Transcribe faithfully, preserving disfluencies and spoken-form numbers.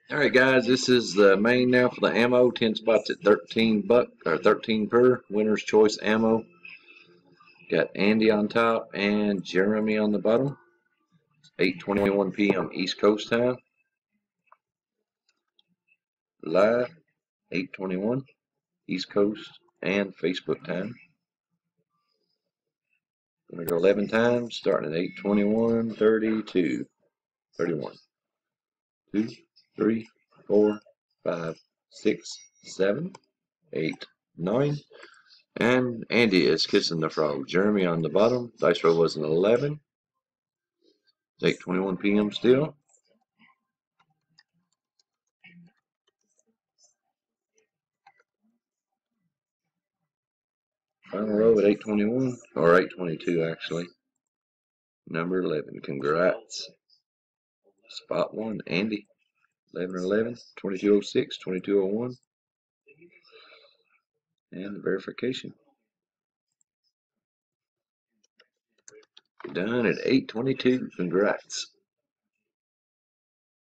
All right, guys, this is the main now for the ammo. ten spots at thirteen buck or thirteen per. Winner's choice ammo. Got Andy on top and Jeremy on the bottom. eight twenty-one p m East Coast time. Live eight twenty-one East Coast and Facebook time. Gonna go eleven times, starting at eight twenty-one, thirty-two, thirty-one, two, three, four, five, six, seven, eight, nine. And Andy is kissing the frog. Jeremy on the bottom. Dice roll was an eleven. It's eight twenty-one p m still. Final row at eight twenty-one, or eight twenty-two actually. Number eleven. Congrats. Spot one, Andy. eleven eleven, twenty-two oh six, twenty-two oh one. And the verification. Done at eight twenty-two. Congrats.